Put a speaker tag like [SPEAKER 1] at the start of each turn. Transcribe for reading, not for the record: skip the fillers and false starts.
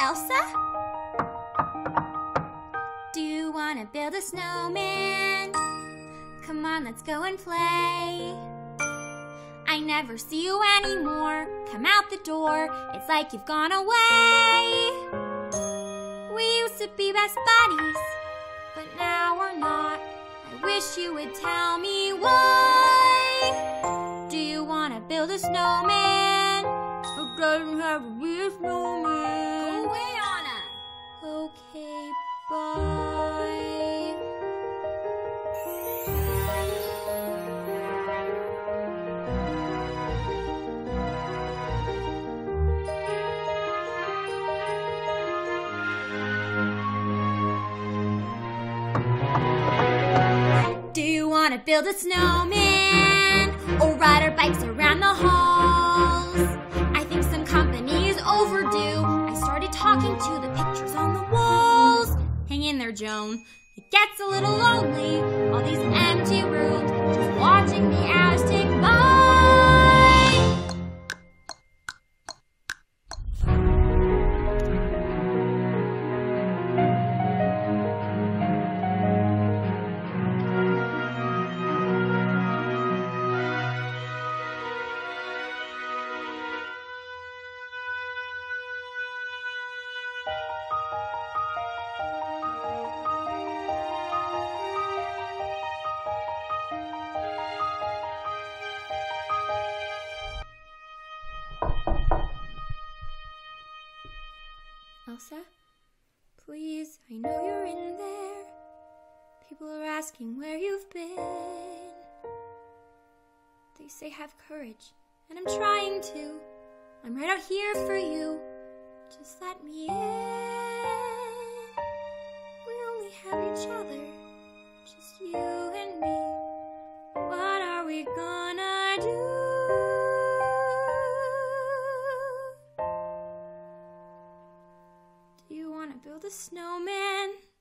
[SPEAKER 1] Elsa? Do you want to build a snowman? Come on, let's go and play. I never see you anymore. Come out the door, it's like you've gone away. We used to be best buddies, but now we're not. I wish you would tell me why. Do you want to build a snowman? I don't have a real snowman. Go away, Anna. Okay, bye. Do you want to build a snowman or ride our bikes around the halls? I think some company is overdue. I started talking to the pictures on the walls. Hang in there, Joan. It gets a little lonely, all these empty rooms, just watching the hours tick by. Elsa? Please, I know you're in there. People are asking where you've been. They say have courage, and I'm trying to. I'm right out here for you. Just let me in. We only have each other, just you and me. What are we gonna do? Do you want to build a snowman?